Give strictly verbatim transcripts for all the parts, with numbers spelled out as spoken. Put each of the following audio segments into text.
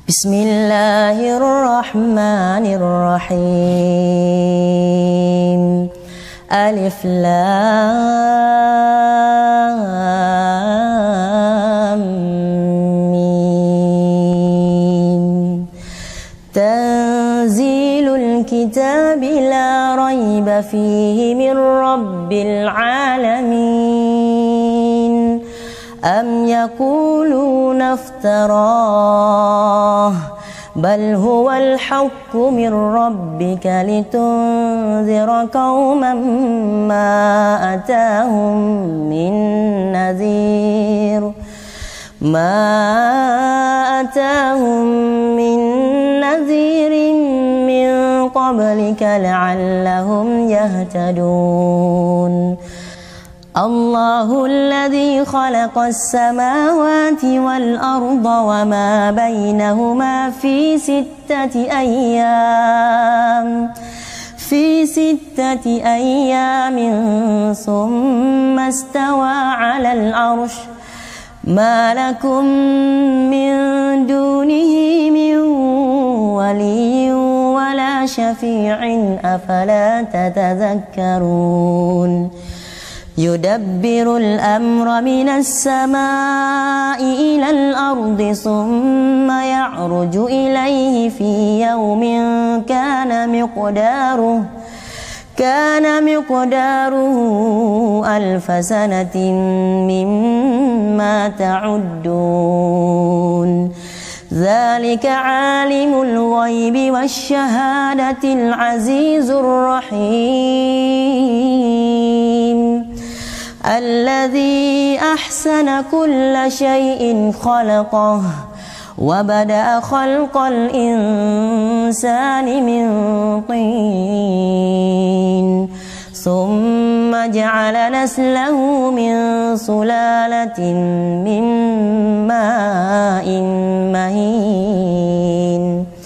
بسم الله الرحمن الرحيم. ألف لام ميم. تنزيل الكتاب لا ريب فيه من رب العالمين. أم يقولون افتراه بل هو الحق من ربك لتنذر قوما ما أتاهم من نذير ما أتاهم من نذير من قبلك لعلهم يهتدون. الله الذي خلق السماوات والأرض وما بينهما في ستة أيام في ستة أيام ثم استوى على العرش. ما لكم من دونه من ولي ولا شفيع أفلا تتذكرون. يدبر الأمر من السماء إلى الأرض ثم يعرج إليه في يوم كان مقداره كان مقداره ألف سنة مما تعدون. ذلك عالم الغيب والشهادة العزيز الرحيم. الذي أحسن كل شيء خلقه وبدأ خلق الإنسان من طين ثم جعل نسله من سلالة من ماء مهين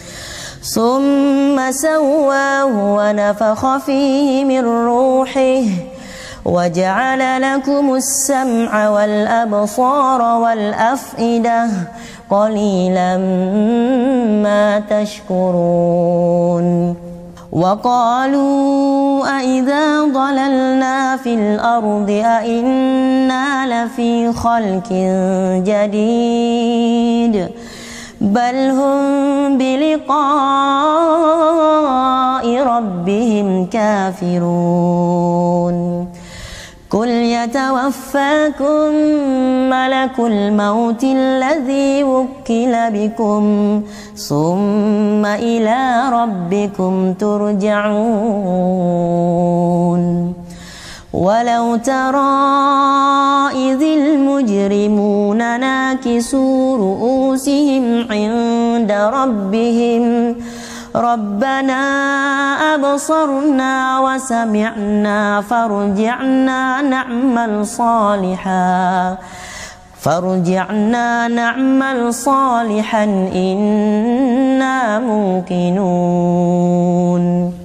ثم سواه ونفخ فيه من روحه وجعل لكم السمع والأبصار والأفئدة قليلا ما تشكرون. وقالوا أإذا ضللنا في الأرض أإنا لفي خلق جديد بل هم بلقاء ربهم كافرون. قل يتوفاكم ملك الموت الذي وكل بكم ثم إلى ربكم ترجعون. ولو ترى إذ المجرمون ناكسوا رؤوسهم عند ربهم ربنا أبصرنا وسمعنا فارجعنا نعمل صالحا فارجعنا نعمل صالحا إنا موقنون.